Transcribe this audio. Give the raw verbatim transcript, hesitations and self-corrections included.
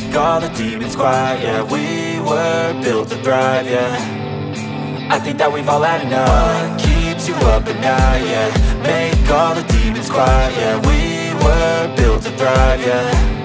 make all the demons quiet. Yeah, we were built to thrive, yeah. I think that we've all had enough. What keeps you up at night, yeah. Make all the demons quiet, yeah. We were built to thrive, yeah.